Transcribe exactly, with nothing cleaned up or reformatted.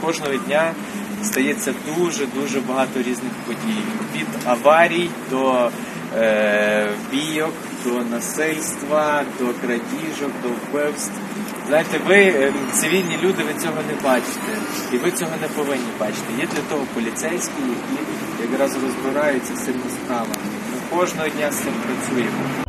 кожного дня стається дуже-дуже багато різних подій. Від аварій до е, бійок, до насильства, до крадіжок, до вбивств. Знаєте, ви, цивільні люди, ви цього не бачите. І ви цього не повинні бачити. Є для того поліцейські, які якраз розбираються з цими справами. Ми кожного дня з цим працюємо.